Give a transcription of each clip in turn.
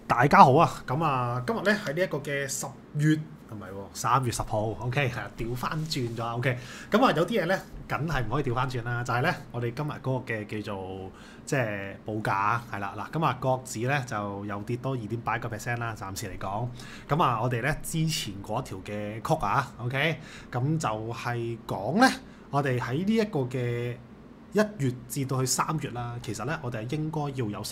大家好啊！咁啊，今日咧喺呢一個嘅10月係咪3月10號 ？OK 係調翻轉咗 OK。咁啊，有啲嘢咧，梗係唔可以調翻轉啦。就係咧，我哋今日嗰個嘅叫做即係報價係啦嗱。咁啊，國指咧就又跌多2.8%啦，暫時嚟講。咁啊，我哋咧之前嗰條嘅曲啊 OK，咁就係講咧，我哋喺呢一個嘅1月至到去3月啦，其實咧我哋係應該要有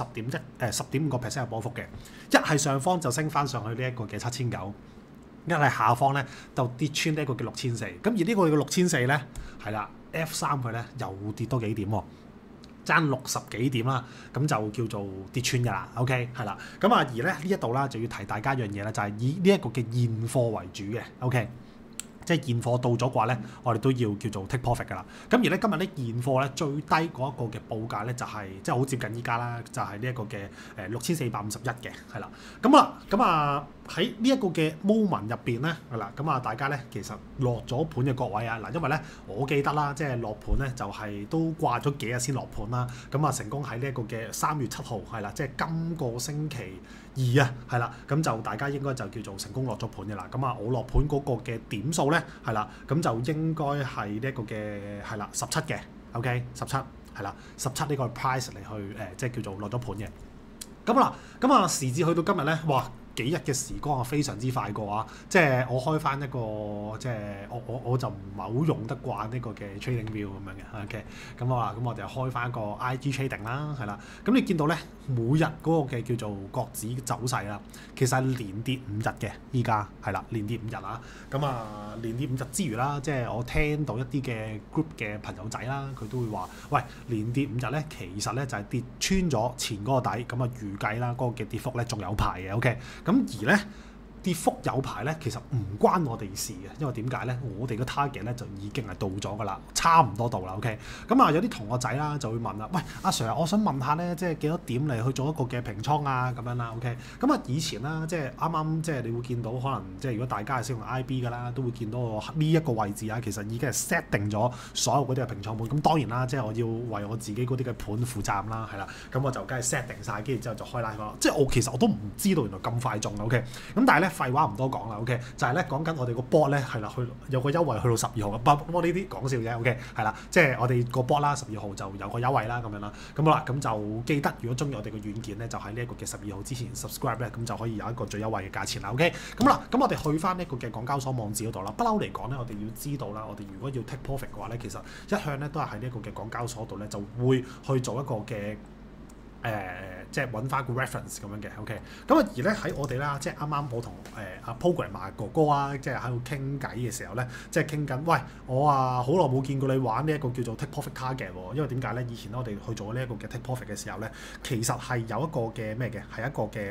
10.5% 嘅波幅嘅。一係上方就升翻上去呢一個嘅7,900，一係下方咧就跌穿呢一個嘅6,400。咁而呢個嘅6,400咧係啦 ，F3 佢咧又跌多幾點喎，爭60幾點啦，咁就叫做跌穿㗎啦。OK 係啦，咁啊而咧呢一度啦就要提大家一樣嘢啦，就係以呢一個嘅現貨為主嘅。OK。即係現貨到咗嘅話咧，我哋都要叫做 take profit 㗎啦。咁而咧今日咧現貨咧最低嗰一個嘅報價咧就係即係好接近依家啦，就係呢一個嘅6,451嘅係啦。咁啊喺呢一個嘅 moment 入邊咧係啦，咁啊大家咧其實落咗盤嘅各位啊嗱，因為咧我記得啦，即係落盤咧就係都掛咗幾日先落盤啦。咁啊成功喺呢一個嘅3月7號係啦，即係今個星期2啊係啦，咁就大家應該就叫做成功落咗盤嘅啦。咁啊我落盤嗰個嘅點數咧係啦，咁就應該係呢一個嘅係啦17嘅 OK 17係啦17呢個 price 嚟去即係叫做落咗盤嘅。咁啊時至去到今日咧，哇！幾日嘅時光啊，非常之快過啊！即係我開翻一個，即係我就唔係好用得慣呢個嘅 trading view 咁樣嘅 OK。咁我哋就開翻一個 IG trading 啦，係啦。咁你見到咧，每日嗰個嘅叫做國指走勢啦，其實係連跌5日嘅，依家係啦，連跌5日啊。咁啊，連跌5日之餘啦，即係我聽到一啲嘅 group 嘅朋友仔啦，佢都會話：喂，連跌5日咧，其實咧就係跌穿咗前嗰個底，咁啊預計啦，嗰個嘅跌幅咧仲有排嘅 OK。咁而咧跌幅有排咧，其實唔關我哋事嘅，因為點解咧？我哋個 target 咧就已經係到咗㗎啦，差唔多到啦。OK，咁啊有啲同學仔啦就會問啦，喂阿 Sir，我想問下咧，即係幾多點嚟去做一個嘅平倉啊咁樣啦。OK，咁啊以前啦，即係啱啱即係你會見到，可能即係如果大家係使用 IB 㗎啦，都會見到呢一個位置啊，其實已經係 set 定咗所有嗰啲嘅平倉盤。咁當然啦，即係我要為我自己嗰啲嘅盤負責任啦，係啦。咁我就梗係 set 定晒，跟住之後就開 live 啦。即係其實我都唔知道原來咁快中 OK，咁但係咧廢話唔多講啦 OK， 就係咧講緊我哋個 board 咧係啦，去有個優惠去到12號。不過呢啲講笑啫 OK， 係啦，即係我哋個 board 啦12號就有個優惠啦咁樣啦。咁好啦，咁就記得如果中意我哋嘅軟件咧，就喺呢一個嘅12號之前 subscribe 咧，咁就可以有一個最優惠嘅價錢啦 OK。咁好啦，咁我哋去翻呢個嘅港交所網址嗰度啦。不嬲嚟講咧，我哋要知道啦，我哋如果要 take profit 嘅話咧，其實一向咧都係喺呢一個嘅港交所度咧就會去做一個嘅即係揾翻個 reference 咁樣嘅 OK。咁啊而咧喺我哋啦，即係啱啱我同阿 programmer 哥哥啊，即係喺度傾偈嘅時候咧，即係傾緊，喂我啊好耐冇見過你玩呢一個叫做 take profit target 喎，因為點解咧？以前我哋去做呢一個嘅 take profit 嘅時候咧，其實係有一個嘅咩嘅，係一個嘅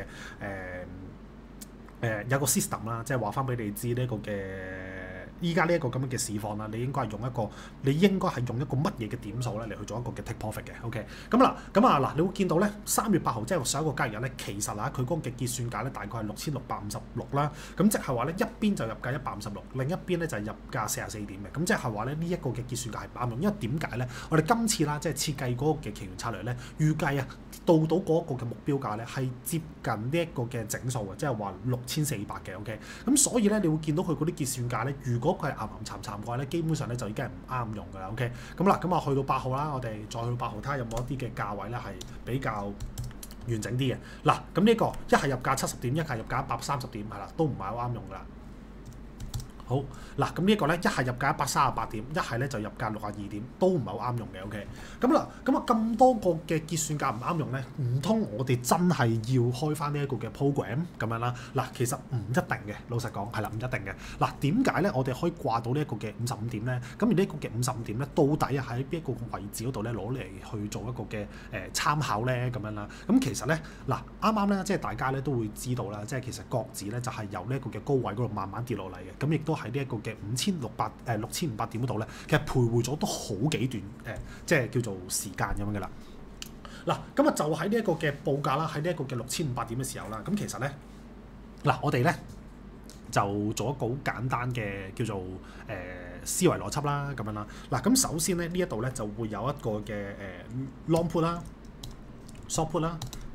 有個 system 啦，即係話翻俾你知呢一個嘅。依家呢一個咁樣嘅市況啦，你應該係用一個乜嘢嘅點數咧嚟去做一個嘅 take profit 嘅 ，OK。咁啊嗱，你會見到咧3月8號即係上一個交易日咧，其實啊佢嗰個嘅結算價咧大概係6,656啦，咁即係話咧一邊就入價156，另一邊咧就係入價44點嘅，咁即係話咧呢一個嘅結算價係啱用，因為點解咧？我哋今次啦即係設計嗰個嘅期權策略咧，預計啊到嗰個嘅目標價咧係接近呢一個嘅整數嘅，即係話6,400嘅 ，OK。咁所以咧你會見到佢嗰啲結算價咧，如果佢係岩岩慘嘅話咧，基本上咧就已經係唔啱用㗎啦 ，OK。咁啦，咁啊去到8號啦，我哋再去到8號睇下有冇一啲嘅價位咧係比較完整啲嘅。嗱，咁呢個一係入價70點，一係入價130點，係啦，都唔係好啱用㗎啦。好嗱，咁呢一個咧，一係入價138點，一係咧就入價62點，都唔係好啱用嘅 ，OK。咁啦，咁多個嘅結算價唔啱用咧，唔通我哋真係要開翻呢一個嘅 program 咁樣啦？嗱，其實唔一定嘅，老實講係啦，唔一定嘅。嗱，點解咧？我哋可以掛到呢一個嘅55點咧？咁而呢個嘅55點咧，到底喺邊一個位置嗰度咧攞嚟去做一個嘅參考咧？咁樣啦。咁其實咧，嗱啱啱咧，即係大家咧都會知道啦，即係其實國指咧就係由呢一個嘅高位嗰度慢慢跌落嚟嘅，咁亦都喺呢一個嘅6,500點嗰度咧，其實徘徊咗都好幾段即係叫做時間咁樣嘅啦。嗱，咁啊就喺呢一個嘅報價啦，喺呢一個嘅6,500點嘅時候啦，咁其實咧，嗱我哋咧就做一個好簡單嘅叫做思維邏輯啦，咁樣啦。嗱，咁首先咧呢一度咧就會有一個嘅long put 啦、short put 啦。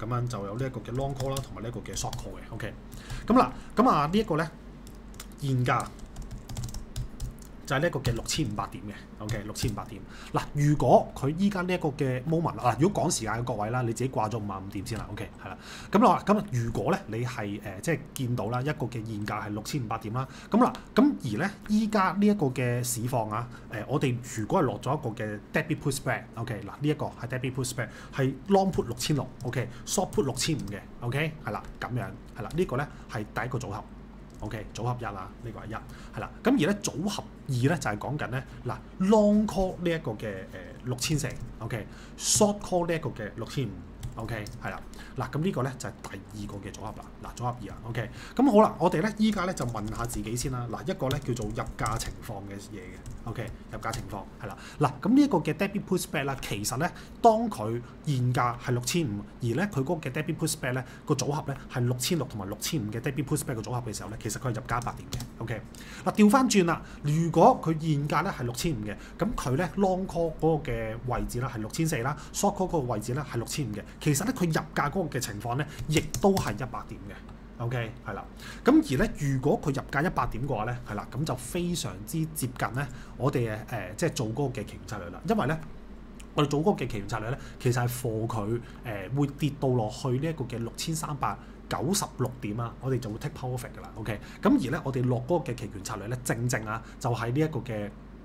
咁樣就有呢一個嘅 long call 啦，同埋呢一個嘅 short call 嘅。OK， 咁嗱，咁啊呢一個咧現價就係呢一個嘅6500點嘅。OK， 6500點。嗱，如果佢依家呢一個嘅 moment 嗱，如果趕時間嘅各位啦，你自己掛咗55點先啦。OK， 係啦。咁如果咧你係即係見到啦一個嘅現價係6500點啦，咁嗱，咁而咧依家呢一個嘅市況啊，我哋如果係落咗一個嘅 dead put spread，OK， 嗱呢一個係 dead put spread 係 long put 6600，OK，short put 6500嘅。OK， 係啦，咁樣係啦，呢個咧係第一個組合。OK， 組合一啦，呢個係一，係啦。咁而咧組合二咧就係講緊咧嗱 long call 呢一個嘅6400，OK，short call 呢一個嘅6500，OK， 係啦。嗱，咁呢個咧就係第二個嘅組合啦。嗱，組合二啊 ，OK。咁好啦，我哋咧依家咧就問下自己先啦。嗱，一個咧叫做入價情況嘅嘢嘅 ，OK， 入價情況係啦。嗱，咁呢一個嘅 dead put spread 啦，其實咧當佢現價係6500，而咧佢嗰個嘅 dead put spread 咧個組合咧係6600同埋6500嘅 dead put spread 嘅組合嘅時候咧，其實佢係入價100點嘅 ，OK。嗱，調翻轉啦，如果佢現價咧係6500嘅，咁佢咧 long call 嗰個嘅位置啦係6400啦 ，short call 嗰個位置咧係6500嘅，其實咧佢入價嗰個嘅情況咧，亦都係100點嘅。OK， 係啦。咁而咧，如果佢入價100點嘅話咧，係啦，咁就非常之接近咧，我哋即係做嗰個嘅期權策略啦。因為咧，我哋做嗰個嘅期權策略咧，其實係貨佢會跌到落去呢一個嘅6396點啊，我哋就會 take profit 㗎啦。OK， 咁而咧，我哋落嗰個嘅期權策略咧，正啊，就係呢一個嘅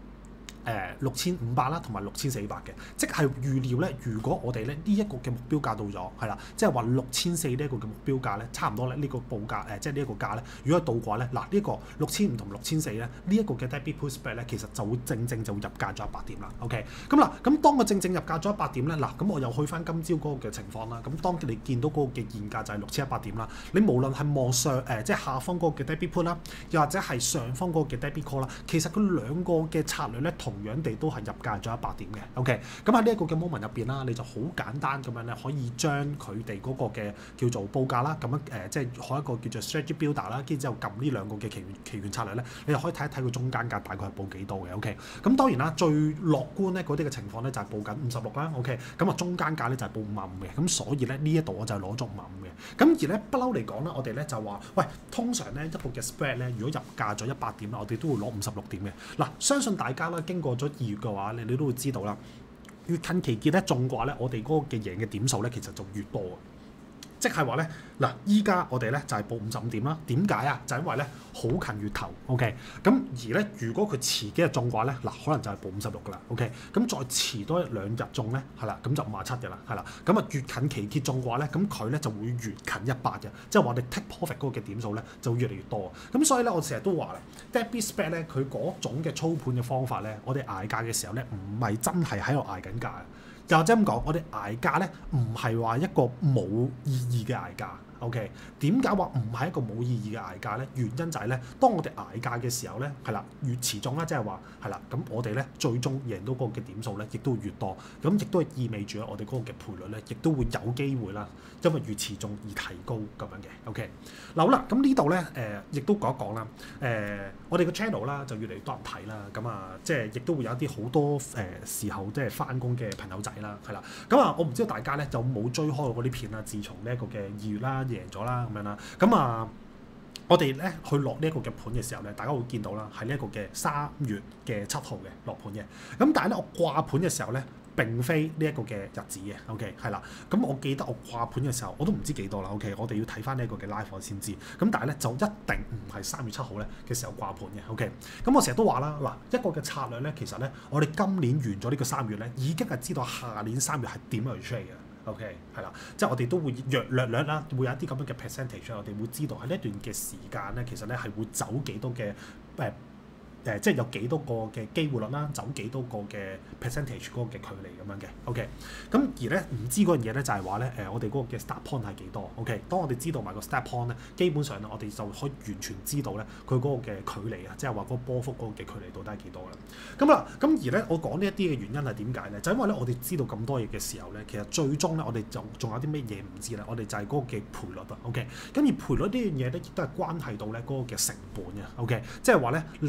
6500啦，同埋6400嘅，即係預料咧。如果我哋咧呢一個嘅目標價到咗，係啦，即係話6400呢一個嘅目標價咧，差唔多咧呢個報價即係呢一個價咧，如果係到嘅話咧，嗱呢個6500同6400咧，呢一個嘅 dead put spread 咧，其實就會正就會入價咗100點啦。OK， 咁嗱，咁當個正入價咗100點咧，嗱咁我又去翻今朝嗰個嘅情況啦。咁當你見到嗰個嘅現價就係6100點啦，你無論係望上即係下方嗰個嘅 dead put 啦，又或者係上方嗰個嘅 dead call 啦，其實佢兩個嘅策略咧同樣地都係入價咗100點嘅。OK， 咁喺呢一個嘅 moment 入邊啦，你就好簡單咁樣咧，可以將佢哋嗰個嘅叫做報價啦，咁樣即係開一個叫做 strategy builder 啦，跟住之後撳呢兩個嘅期權策略咧，你就可以睇一睇佢中間價大概係報幾多嘅。OK， 咁當然啦，最樂觀咧嗰啲嘅情況咧就係報緊56啦。OK， 咁啊中間價咧就係報55嘅，咁所以咧呢一度我就攞咗55嘅。咁而咧不嬲嚟講啦，我哋咧就話喂，通常咧一個嘅 spread 咧，如果入價咗100點啦，我哋都會攞56點嘅。嗱，相信大家啦，經過咗2月嘅話，你都會知道啦，越近期結咧中嘅話咧，我哋嗰個嘅贏嘅點數咧，其實就越多。即係話咧，嗱，依家我哋咧就係報55點啦。點解啊？就係因為咧好近月頭 ，OK。咁而咧，如果佢遲幾日中嘅話咧，嗱，可能就係報56噶啦 ，OK。咁再遲多1-2日中咧，係啦，咁就57嘅啦，係啦。咁啊，越近期結中嘅話咧，咁佢咧就會越近100嘅，即係話我哋 take profit 嗰個嘅點數咧就會越嚟越多。咁所以咧，我成日都話啦 dead beat spread 咧，佢嗰種嘅操盤嘅方法咧，我哋捱價嘅時候咧，唔係真係喺度捱緊價。又或者咁講，我哋捱價咧，唔係話一個冇意義嘅捱價。OK， 點解話唔係一個冇意義嘅捱價咧？原因就係咧，當我哋捱價嘅時候咧，係啦，越遲中啦，即係話係啦，咁我哋咧最終贏到嗰個嘅點數咧，亦都會越多，咁亦都係意味住我哋嗰個嘅賠率咧，亦都會有機會啦，因為越遲中而提高咁樣嘅。OK， 嗱好啦，咁呢度咧亦都講一講啦，我哋個 channel 啦就越嚟越多人睇啦，咁啊即係亦都會有一啲好多時候即係翻工嘅朋友仔啦，係啦，咁啊我唔知道大家咧就冇追開嗰啲片啦，自從呢一個嘅2月啦。贏咗啦咁樣啦，咁啊，我哋咧去落呢一個嘅盤嘅時候咧，大家會見到啦，係呢一個嘅3月嘅7號嘅落盤嘅。咁但係咧，我掛盤嘅時候咧，並非呢一個嘅日子嘅。OK， 係啦。咁我記得我掛盤嘅時候，我都唔知幾多啦。OK， 我哋要睇翻呢一個嘅 live 先知。咁但係咧，就一定唔係3月7號咧嘅時候掛盤嘅。OK，咁我成日都話啦，嗱一個嘅策略咧，其實咧，我哋今年完咗呢個3月咧，已經係知道下年3月係點樣去 trade 嘅。OK， 係啦，即係我哋都會略啦，會有一啲咁樣嘅 percentage，我哋會知道喺呢一段嘅時間咧，其實咧係會走幾多嘅即係有幾多個嘅機會率啦，走幾多個嘅 percentage 嗰個嘅距離咁樣嘅。OK， 咁而咧唔知嗰樣嘢咧就係話咧我哋嗰個嘅 start point 係幾多 ？OK， 當我哋知道埋個 start point 咧，基本上咧我哋就可以完全知道咧佢嗰個嘅距離啊，即係話嗰個波幅嗰個嘅距離到底係幾多啦。咁啦，咁而咧我講呢一啲嘅原因係點解咧？就因為咧我哋知道咁多嘢嘅時候咧，其實最終咧我哋就仲有啲咩嘢唔知咧？我哋就係嗰個嘅賠率啊。OK，咁而賠率呢樣嘢咧亦都係關係到咧嗰個嘅成本嘅。OK， 即係話咧你落盤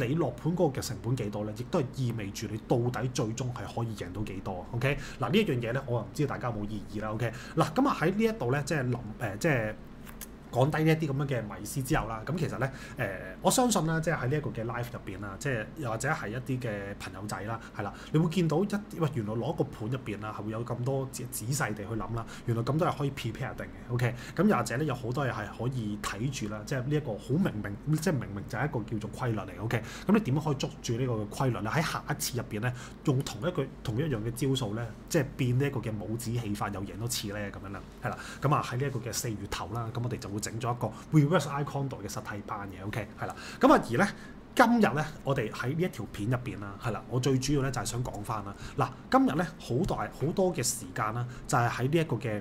盤嗰個嘅成本幾多咧，亦都係意味住你到底最終係可以贏到幾多 ？OK， 嗱呢一樣嘢咧，我唔知大家有冇異議啦。OK， 嗱咁啊喺呢一度咧，即係講低呢一啲咁樣嘅迷思之後啦，咁其實咧我相信啦，即係喺呢一個嘅 live 入邊啦，即係又或者係一啲嘅朋友仔啦，係啦，你會見到原來攞個盤入邊啊，係會有咁多仔細地去諗啦，原來咁多係可以 prepare 定嘅 ，OK， 咁又或者咧有好多嘢係可以睇住啦，即係呢一個好明就係一個叫做規律嚟 ，OK， 咁你點樣可以捉住呢個嘅規律咧？喺下一次入邊咧，用同一樣嘅招數咧，即係變呢一個嘅帽子戲法又贏多次咧，咁樣啦，係啦，咁啊喺呢一個嘅4月頭啦，咁我哋就會整咗一個 reverse eye condor 嘅實體班嘅 ，OK， 係啦，咁啊而咧今日咧，我哋喺呢一條片入邊啦，係啦，我最主要咧就係想講翻啦，嗱，今日咧好多嘅時間啦，就係喺呢一個嘅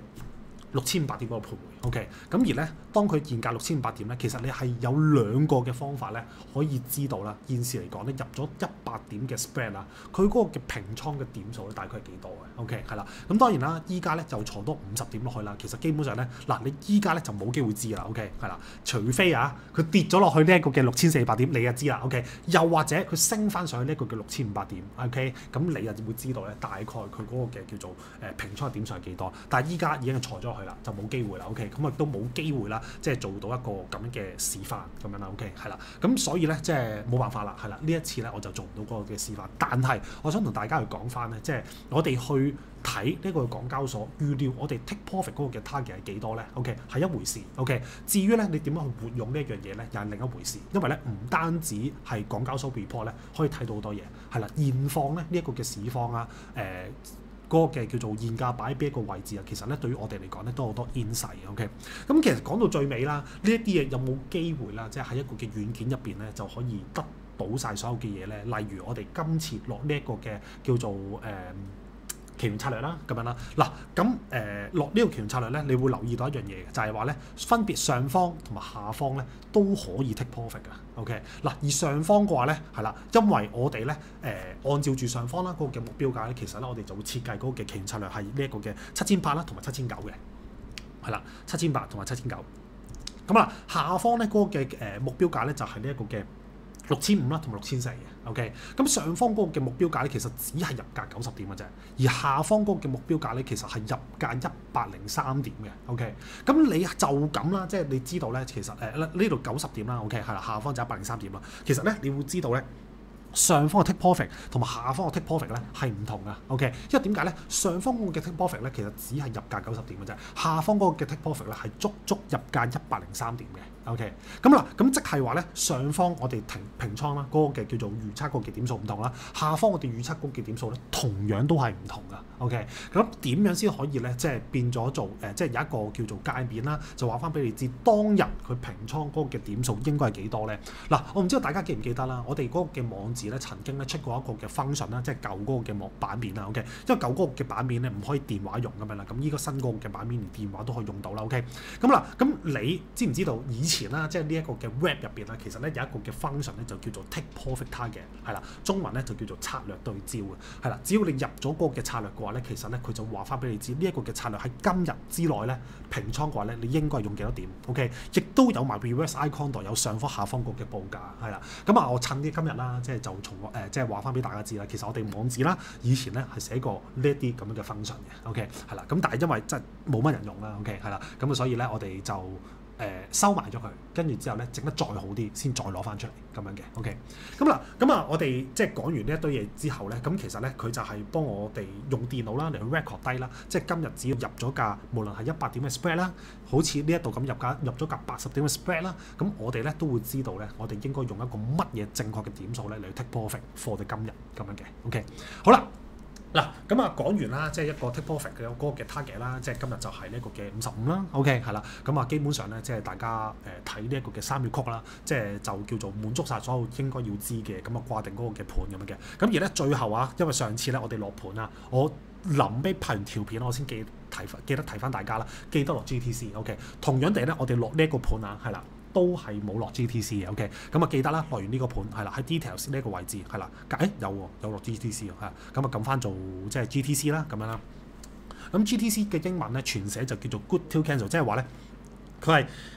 6500點嗰個徘徊 ，OK， 咁而咧當佢現價6500點咧，其實你係有2個嘅方法咧可以知道啦。現時嚟講咧，入咗100點嘅 spread 啦，佢嗰個嘅平倉嘅點數咧大概係幾多嘅 ？OK， 係啦，咁當然啦，依家咧就坐多50點落去啦。其實基本上咧，嗱你依家咧就冇機會知啦。OK， 係啦，除非啊佢跌咗落去呢一個嘅6400點，你就知啦。OK， 又或者佢升翻上去呢一個嘅6500點 ，OK， 咁你就會知道咧大概佢嗰個嘅叫做平倉嘅點數係幾多。但係依家已經係坐咗去啦，就冇機會啦。OK， 咁亦都冇機會啦，即係做到一個咁樣嘅示範咁樣啦。OK， 係啦，咁所以咧即係冇辦法啦，係啦，呢一次咧我就做唔到嗰個嘅示範。但係我想同大家去講翻咧，即係我哋去睇呢個港交所預料我哋 take profit 嗰個嘅 target 係幾多咧 ？OK， 係一回事。OK， 至於咧你點樣去活用呢一樣嘢咧，又係另一回事。因為咧唔單止係港交所 report 咧可以睇到好多嘢，係啦，現況咧呢一個嘅市況啊，嗰個嘅叫做現價擺邊一個位置啊，其實咧對於我哋嚟講咧都好多 insight。OK， 咁其實講到最尾啦，呢一啲嘢有冇機會啦，即係喺一個嘅軟件入邊咧就可以得到晒所有嘅嘢咧？例如我哋今次落呢一個嘅叫做期權策略啦，咁樣啦，嗱咁落呢個期權策略咧，你會留意到一樣嘢嘅，就係話咧分別上方同埋下方咧都可以 take profit 㗎。OK， 嗱而上方嘅話咧係啦，因為我哋咧按照住上方啦嗰個嘅目標價咧，其實咧我哋就會設計嗰個嘅期權策略係呢一個嘅7800啦，同埋7900嘅，係啦，7800同埋7900。咁啊下方咧嗰個嘅目標價咧就係呢一個嘅6500啦，同埋6400嘅。OK， 咁上方嗰個嘅目標價咧，其實只係入價90點嘅啫，而下方嗰個嘅目標價咧，其實係入價103點嘅。OK， 咁你就咁啦，即係你知道咧，其實呢度90點啦。OK， 係啦，下方就103點啦。其實咧，你會知道咧。上方嘅 take profit 同埋下方嘅 take profit 咧係唔同㗎 ，OK？ 因為點解咧？上方嗰個嘅 take profit 咧其實只係入價90點嘅啫，下方嗰個嘅 take profit 咧係足入價103點嘅 ，OK？ 咁嗱，咁即係話咧，上方我哋平倉啦，嗰個嘅叫做預測嗰個嘅點數唔同啦，下方我哋預測嗰個嘅點數咧同樣都係唔同㗎 ，OK？ 咁點樣先可以咧，即係變咗做即係有一個叫做界面啦，就話翻俾你知當日佢平倉嗰個嘅點數應該係幾多咧？嗱，我唔知道大家記唔記得啦，我哋嗰個嘅網址咧曾經咧出過一個嘅 function 啦，即係舊嗰個嘅版面啦 ，OK， 因為舊嗰個嘅版面咧唔可以電話用咁樣啦，咁依個新嗰個嘅版面連電話都可以用到啦 ，OK， 咁啦，咁你知唔知道以前啦，即係呢一個嘅 web 入邊啦，其實咧有一個嘅 function 咧就叫做 take profit target， 係啦，中文咧就叫做策略對焦嘅，係啦，只要你入咗嗰個嘅策略嘅話咧，其實咧佢就話翻俾你知呢一個嘅策略喺今日之內咧平倉嘅話咧，你應該係用幾多點 ，OK， 亦都有埋 reverse eye condor 有上方下方個嘅報價，係啦，咁啊我趁啲今日啦，即係就從即係話翻俾大家知啦，其實我哋網址啦，以前咧係寫過呢一啲咁樣嘅 function 嘅 ，OK， 係啦，咁但係因為真係冇乜人用啦 ，OK， 係啦，咁啊所以咧我哋就收埋咗佢，跟住之後咧整得再好啲，先再攞翻出嚟咁樣嘅 ，OK， 咁啦，咁啊我哋即係講完呢一堆嘢之後咧，咁其實咧佢就係幫我哋用電腦啦嚟去 record 低啦，即係今日只要入咗價，無論係100點嘅 spread 啦，好似呢一度咁入咗價80點嘅 spread 啦，咁我哋咧都會知道咧，我哋應該用一個乜嘢正確嘅點數咧嚟 take profit for 我哋今日咁樣嘅 ，OK， 好啦。嗱，咁啊講完啦，即係一個 take profit 嘅嗰個嘅 target 啦，即係今日就係呢一個嘅55啦 ，OK 係啦，咁啊基本上咧，即係大家睇呢一個嘅3月曲啦，即係就叫做滿足晒所有應該要知嘅，咁啊掛定嗰個嘅盤咁樣嘅，咁而咧最後啊，因為上次咧我哋落盤啊，我臨尾拍完條片我先記得提翻大家啦，記得落 GTC，OK， 同樣地咧我哋落呢一個盤啊，係啦。都係冇落 GTC 嘅 ，OK， 咁啊記得啦，落完呢個盤係啦，喺 details 呢一個位置係啦，有落 GTC 啊，咁啊撳翻做即係 GTC 啦，咁樣啦。咁 GTC 嘅英文咧全寫就叫做 good till cancel， 即係話咧佢係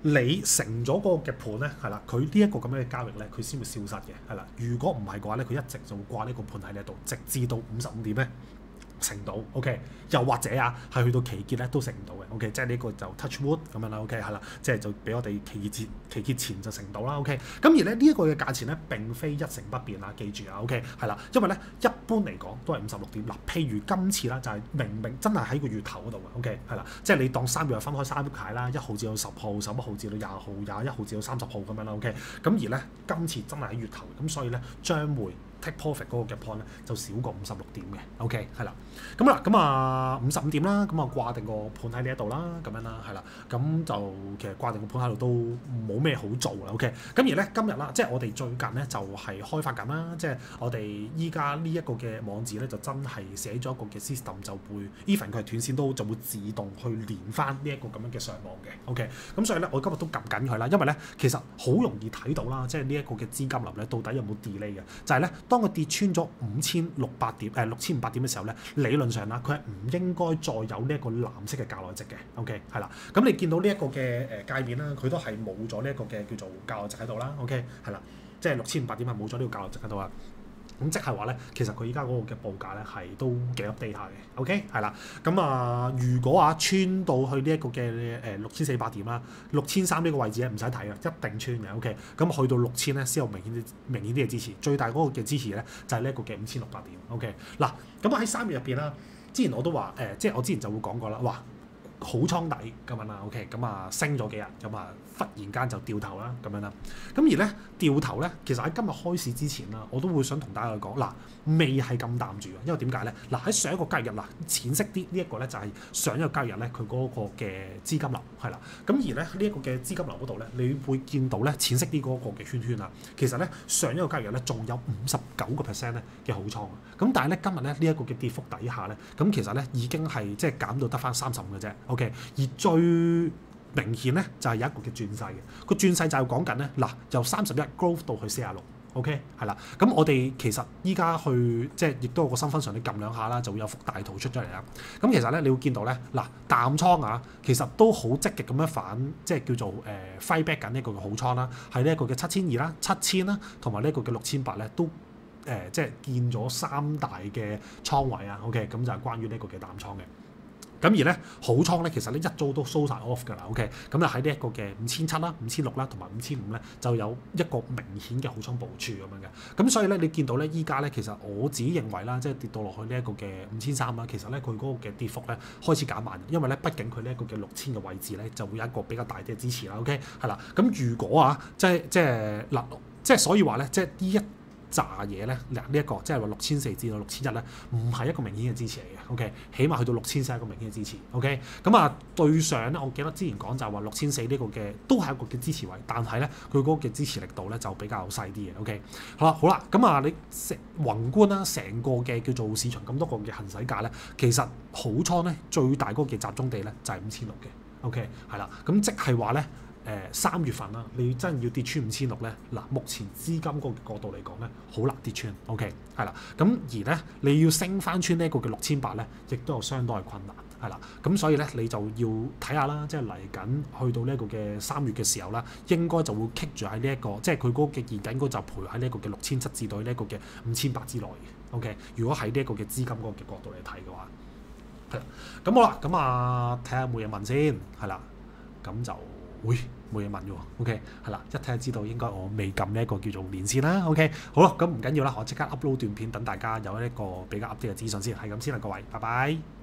你成咗嗰個嘅盤咧，係啦，佢呢一個咁樣嘅交易咧，佢先會消失嘅，係啦。如果唔係嘅話咧，佢一直就會掛呢個盤喺呢度，直至到55點咧成到 ，OK。又或者係去到期結咧都成唔到嘅 ，OK。即係呢個就 touch wood 咁樣啦 ，OK 係啦，即係就俾我哋期結前就成到啦 ，OK。咁而咧呢一個嘅價錢咧並非一成不變啊，記住啊 ，OK 係啦，因為咧一般嚟講都係56點嗱。譬如今次啦就係明明真係喺個月頭嗰度嘅 ，OK 係啦，即係你當3月分開3排啦，1號至到10號，11號至到20號，21號至到30號咁樣啦 ，OK。咁而咧今次真係喺月頭，咁所以咧將會take profit 嗰個嘅 point 咧就少過56點嘅 ，OK 係啦。咁55點啦，咁掛定個盤喺呢一度啦，咁樣啦，係啦。咁就其實掛定個盤喺度都冇咩好做啦 ，OK。咁而咧今日啦，即係我哋最近咧就係開發緊啦，即係我哋依家呢一個嘅網址咧就真係寫咗一個嘅 system 就會 even 佢係斷線都就會自動去連翻呢一個咁樣嘅上網嘅 ，OK。咁所以咧我今日都撳緊佢啦，因為咧其實好容易睇到啦，即係呢一個嘅資金流咧到底有冇 delay 嘅，就係咧當佢跌穿咗5600點6500點嘅時候咧，理論上啦佢係唔應該再有呢一個藍色嘅價內值嘅 ，OK 係啦。咁你見到呢一個嘅界面啦，佢都係冇咗呢一個嘅叫做價內值喺度啦 ，OK 係啦，即係6500點係冇咗呢個價內值喺度啦。咁即係話咧，其實佢依家嗰個嘅報價咧係都幾 update 下嘅 ，OK 係啦。咁如果穿到去呢一個嘅6400點啦，6300呢個位置咧唔使睇啊，一定穿嘅 OK。咁去到6000咧先有明顯啲嘅支持，最大嗰個嘅支持咧就係呢一個嘅5600點 OK。嗱，咁喺3月入邊啦，之前我都話即係我之前就會講過啦，哇！好倉底咁樣啦 ，OK，咁升咗幾日，咁忽然間就掉頭啦，咁樣啦。咁而咧掉頭咧，其實喺今日開市之前啦，我都會想同大家講，嗱，未係咁淡住嘅，因為點解咧？嗱喺上一個交易日嗱，淺色啲呢一個咧就係上一個交易日咧佢嗰個嘅資金流係啦。咁而咧呢一個嘅資金流嗰度咧，你會見到咧淺色啲嗰個嘅圈圈啊，其實咧上一個交易日咧仲有59% 咧嘅好倉，咁但係咧今日咧呢一個嘅跌幅底下咧，咁其實咧已經係即係減到得翻35嘅啫。OK， 而最明顯咧就係有一個嘅轉勢嘅，個轉勢就係講緊咧嗱，由31 growth 到去46，OK 係啦。咁我哋其實依家去即係亦都有個新分上，你撳兩下啦，就會有幅大圖出咗嚟啦。咁其實咧你會見到咧嗱，淡倉其實都好積極咁樣反，即係叫做fight back 緊呢一個嘅好倉啦，係呢一個嘅7200啦、7000啦，同埋呢一個嘅6800咧都即係見咗3大嘅倉位啊。OK， 咁就係關於呢一個嘅淡倉嘅。咁而咧好倉咧，其實咧一早都 show 晒 off 㗎啦 ，OK。咁就喺呢一個嘅5700啦、5600啦同埋5500咧，就有一個明顯嘅好倉部署咁樣嘅。咁所以咧，你見到咧依家咧，其實我自己認為啦，即係跌到落去呢一個嘅5300啦，其實咧佢嗰個嘅跌幅咧開始減慢，因為咧畢竟佢呢一個嘅6000嘅位置咧就會有一個比較大啲嘅支持啦 ，OK 係啦。咁如果即係所以話咧，即係呢一炸嘢咧，嗱呢一個即係話6400至到6100咧，唔係一個明顯嘅支持嚟嘅 ，OK， 起碼去到6000先係一個明顯嘅支持 ，OK， 咁對上咧，我記得之前講就係話6400呢個嘅都係一個嘅支持位，但係咧佢嗰個嘅支持力度咧就比較細啲嘅 ，OK， 好啦，咁你宏觀啦，成個嘅叫做市場咁多個嘅行使價咧，其實好倉咧最大嗰個嘅集中地咧就係5600嘅 ，OK， 係啦，咁即係話咧。3月份啦，你真係要跌穿5600咧，嗱，目前資金嗰個角度嚟講咧，好難跌穿 ，OK， 係啦。咁而咧，你要升翻穿呢一個嘅6800咧，亦都有相當嘅困難，係啦。咁所以咧，你就要睇下啦，即係嚟緊去到呢一個嘅3月嘅時候啦，應該就會 keep 住喺呢一個，即係佢嗰個嘅現緊嗰就陪喺呢一個嘅6700至到呢一個嘅5800之內嘅 ，OK。如果喺呢一個嘅資金嗰個嘅角度嚟睇嘅話，係啦。咁好啦，咁睇下冇嘢問先，係啦，咁就。會冇嘢問嘅喎 ，OK 係啦，一睇就知道應該我未撳呢一個叫做連線啦 ，OK 好啦，咁唔緊要啦，我即刻 upload 段片等大家有一個比較 update 嘅資訊先，係咁先啦，各位，拜拜。